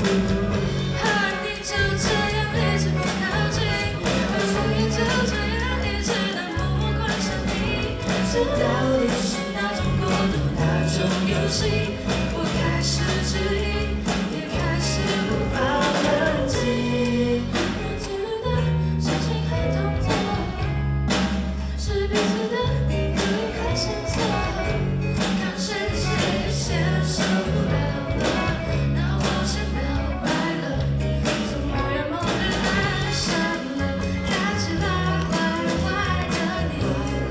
和你就这样一直不靠近，而我也就这样一直的默默关上你。这到底是哪种国度，哪种游戏？我开始质疑，也开始无法冷静。彼此的心情和动作，是彼此的离开线索。看谁先受不了了，那我先表白了。从某人梦里爱上了，看起来坏坏的你。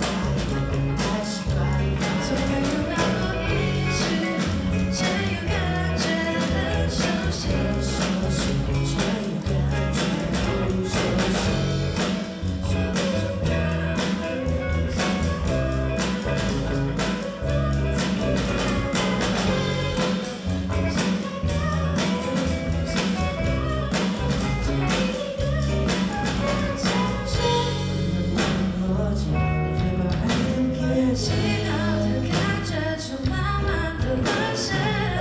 从没有聊过一句，却又感觉很熟悉，却又感觉不熟悉。说不出口。奇妙的感觉就慢慢的沦陷。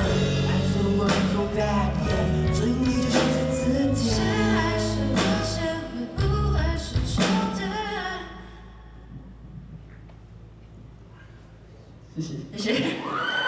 谁还是我先会不会是终点？ 谢谢。 谢谢。